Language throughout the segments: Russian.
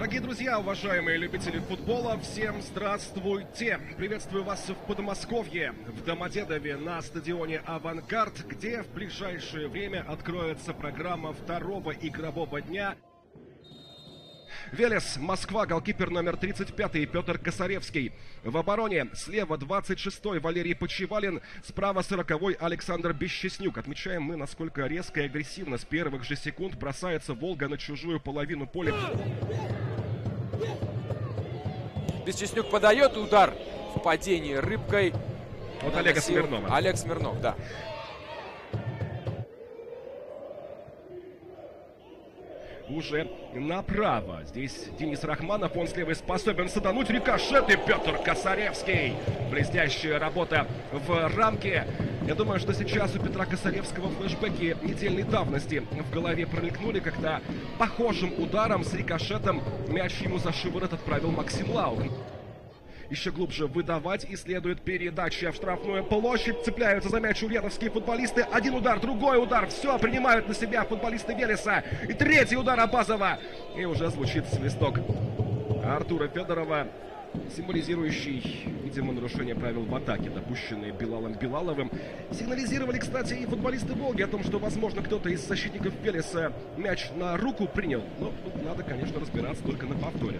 Дорогие друзья, уважаемые любители футбола, всем здравствуйте! Приветствую вас в Подмосковье, в Домодедове, на стадионе «Авангард», где в ближайшее время откроется программа второго игрового дня. Велес, Москва, голкипер номер 35 Петр Косаревский. В обороне слева 26-й Валерий Почевалин, справа 40-й Александр Бесчеснюк. Отмечаем мы, насколько резко и агрессивно с первых же секунд бросается «Волга» на чужую половину поля. Бесчеснюк подает, удар в падении рыбкой. Вот Олега Смирнова. Олег Смирнов, да. Уже направо. Здесь Денис Рахманов, он с левой способен садануть. Рикошет и Петр Косаревский. Блестящая работа в рамке. Я думаю, что сейчас у Петра Косаревского флешбеки недельной давности в голове промелькнули, когда похожим ударом с рикошетом мяч ему за шиворот отправил Максим Лаук. Еще глубже выдавать, и следует передача в штрафную площадь. Цепляются за мяч ульяновские футболисты. Один удар, другой удар. Все принимают на себя футболисты Велеса. И третий удар Абазова. И уже звучит свисток Артура Федорова, символизирующий, видимо, нарушение правил в атаке, допущенные Билалом Билаловым. Сигнализировали, кстати, и футболисты «Волги» о том, что, возможно, кто-то из защитников Велеса мяч на руку принял. Но тут надо, конечно, разбираться только на повторе.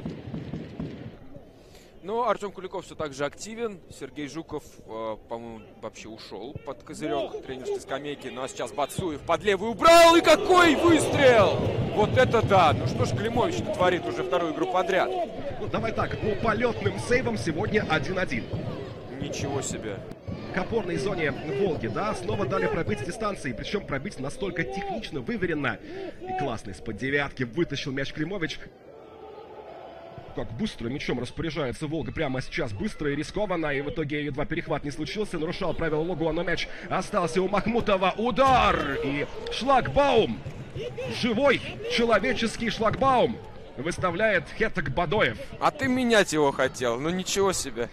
Ну, Артем Куликов все так же активен. Сергей Жуков, по-моему, вообще ушел под козырек тренерской скамейки. Ну, а сейчас Бацуев под левый убрал. И какой выстрел! Вот это да! Ну что ж Климович творит уже вторую игру подряд. Ну, давай так, по полетным сейвам сегодня 1-1. Ничего себе. К опорной зоне «Волги», да, снова дали пробить с дистанции. Причем пробить настолько технично, выверенно. И классно из-под девятки вытащил мяч Климович. Как быстро мячом распоряжается «Волга» прямо сейчас. Быстро и рискованно. И в итоге едва перехват не случился. Нарушал правила Логуа, но мяч остался у Махмутова. Удар! И шлагбаум. Живой человеческий шлагбаум выставляет Хетак Бадоев. А ты менять его хотел. Ну ничего себе.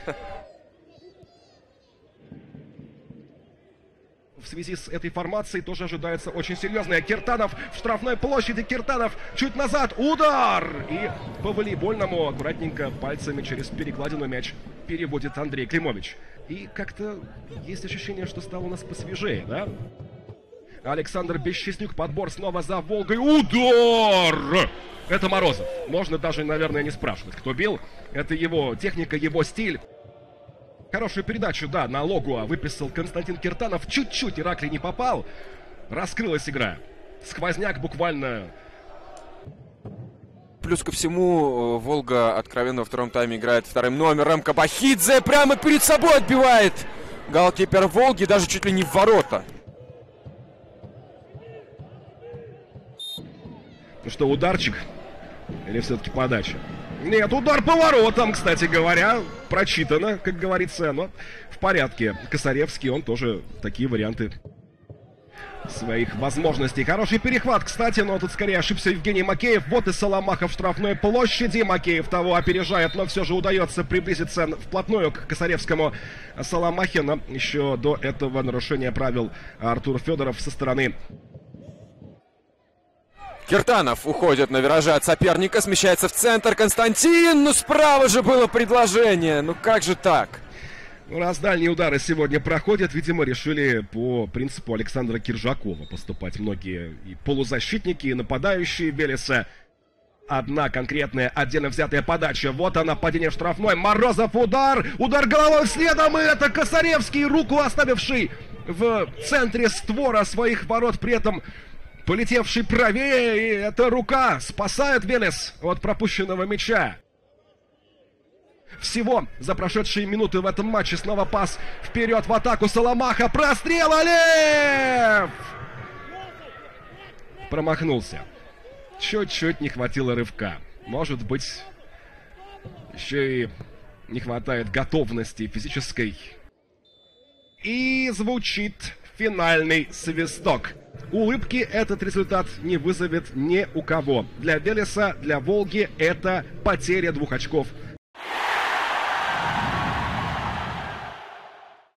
В связи с этой формацией тоже ожидается очень серьезная. Киртанов в штрафной площади. Киртанов чуть назад. Удар! И по волейбольному аккуратненько пальцами через перекладину мяч переводит Андрей Климович. И как-то есть ощущение, что стало у нас посвежее, да? Александр Бесчеснюк. Подбор снова за «Волгой». Удар! Это Морозов. Можно даже, наверное, не спрашивать, кто бил. Это его техника, его стиль. Хорошую передачу, да, на Логуа выписал Константин Киртанов. Чуть-чуть Ираклий не попал. Раскрылась игра. Сквозняк буквально. Плюс ко всему, «Волга» откровенно во втором тайме играет вторым номером. Кабахидзе прямо перед собой отбивает голкипер «Волги», даже чуть ли не в ворота. Ну что, ударчик? Или все-таки подача? Нет, удар по воротам, кстати говоря. Прочитано, как говорится, но в порядке. Косаревский, он тоже такие варианты своих возможностей. Хороший перехват, кстати, но тут скорее ошибся Евгений Макеев. Вот и Соломаха в штрафной площади. Макеев того опережает, но все же удается приблизиться вплотную к Косаревскому Соломахе. Но еще до этого нарушения правил Артур Федоров со стороны. Киртанов уходит на вираже от соперника, смещается в центр. Константин, ну справа же было предложение. Ну как же так? Ну, раз дальние удары сегодня проходят, видимо, решили по принципу Александра Киржакова поступать многие и полузащитники, и нападающие Велеса. Одна конкретная отдельно взятая подача. Вот она, падение в штрафной. Морозов, удар! Удар головой следом, и это Косаревский, руку оставивший в центре створа своих ворот, при этом полетевший правее, и эта рука спасает Велес от пропущенного мяча. Всего за прошедшие минуты в этом матче снова пас вперед в атаку. Соломаха, прострел, Алев! Промахнулся. Чуть-чуть не хватило рывка. Может быть, еще и не хватает готовности физической. И звучит финальный свисток. Улыбки этот результат не вызовет ни у кого. Для Велеса, для «Волги» это потеря 2 очков